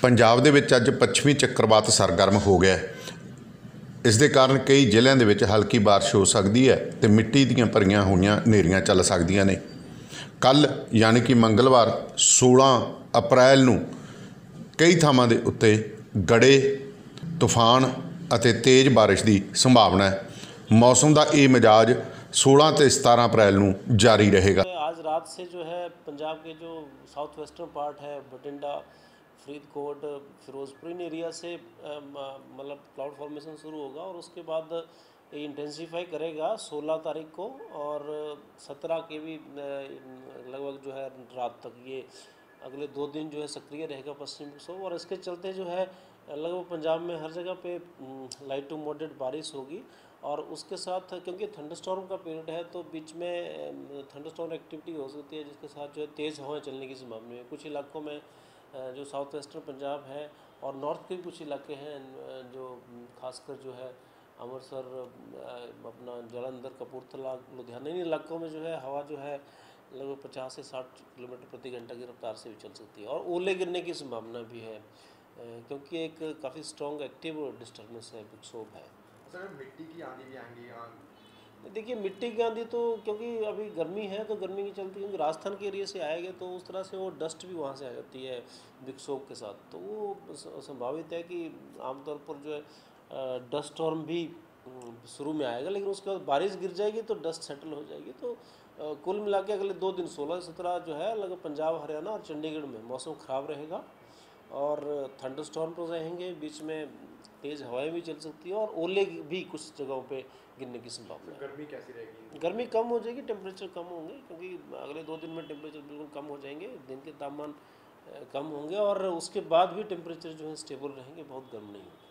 ਪੰਜਾਬ ਦੇ ਵਿੱਚ ਅੱਜ ਪੱਛਮੀ ਚੱਕਰਵਾਤ ਸਰਗਰਮ ਹੋ ਗਿਆ। ਇਸ ਦੇ ਕਾਰਨ ਕਈ ਜ਼ਿਲ੍ਹਿਆਂ ਦੇ ਵਿੱਚ ਹਲਕੀ ਬਾਰਿਸ਼ ਹੋ ਸਕਦੀ ਹੈ ਤੇ ਮਿੱਟੀ ਦੀਆਂ ਭਰੀਆਂ ਹੋਈਆਂ ਹਨੇਰੀਆਂ ਚੱਲ ਸਕਦੀਆਂ ਨੇ। ਕੱਲ੍ਹ ਯਾਨੀ ਕਿ ਮੰਗਲਵਾਰ 16 ਅਪ੍ਰੈਲ ਨੂੰ ਕਈ ਥਾਵਾਂ ਦੇ ਉੱਤੇ ਗੜੇ, ਤੂਫਾਨ ਅਤੇ तेज़ बारिश की संभावना है। मौसम का ये मिजाज 16 ਤੇ 17 अप्रैल ਨੂੰ जारी रहेगा। आज रात से जो है पंजाब के जो साउथ वेस्टर्न पार्ट है, बठिंडा, फरीदकोट, फिरोजपुर, इन एरिया से मतलब क्लाउड फॉर्मेशन शुरू होगा और उसके बाद ये इंटेंसीफाई करेगा 16 तारीख को और 17 के भी लगभग जो है रात तक ये अगले 2 दिन जो है सक्रिय रहेगा पश्चिमी विक्षोभ। और इसके चलते जो है लगभग पंजाब में हर जगह पे लाइट टू मॉडरेट बारिश होगी। और उसके साथ क्योंकि थंडरस्टॉर्म का पीरियड है तो बीच में थंडरस्टॉर्म एक्टिविटी हो सकती है, जिसके साथ जो है तेज़ हवाएं चलने की संभावना है। कुछ इलाकों में जो साउथ वेस्टर्न पंजाब है और नॉर्थ के कुछ इलाके हैं जो खासकर जो है अमृतसर, अपना जालंधर, कपूरथला, लुधियाना, इन इलाकों में जो है हवा जो है लगभग 50 से 60 किलोमीटर प्रति घंटा की रफ्तार से भी चल सकती है। और ओले गिरने की संभावना भी है क्योंकि एक काफ़ी स्ट्रॉन्ग एक्टिव डिस्टर्बेंस है, विक्षोभ है। सर मिट्टी की आंधी भी आएंगी? देखिए मिट्टी की आंधी तो क्योंकि अभी गर्मी है तो गर्मी की चलती, क्योंकि राजस्थान के एरिया से आएगा तो उस तरह से वो डस्ट भी वहाँ से आ जाती है विक्षोभ के साथ, तो वो संभावित है कि आमतौर पर जो है डस्ट स्टॉर्म भी शुरू में आएगा, लेकिन उसके बाद बारिश गिर जाएगी तो डस्ट सेटल हो जाएगी। तो कुल मिला के अगले 2 दिन 16-17 जो है लगभग पंजाब, हरियाणा और चंडीगढ़ में मौसम ख़राब रहेगा और थंडरस्टॉर्म तो रहेंगे, बीच में तेज़ हवाएं भी चल सकती है और ओले भी कुछ जगहों पे गिरने की संभावना है। गर्मी कैसी रहेगी? गर्मी कम हो जाएगी, टेम्परेचर कम होंगे, क्योंकि अगले 2 दिन में टेम्परेचर बिल्कुल कम हो जाएंगे, दिन के तापमान कम होंगे और उसके बाद भी टेम्परेचर जो है स्टेबल रहेंगे, बहुत गर्म नहीं होगा।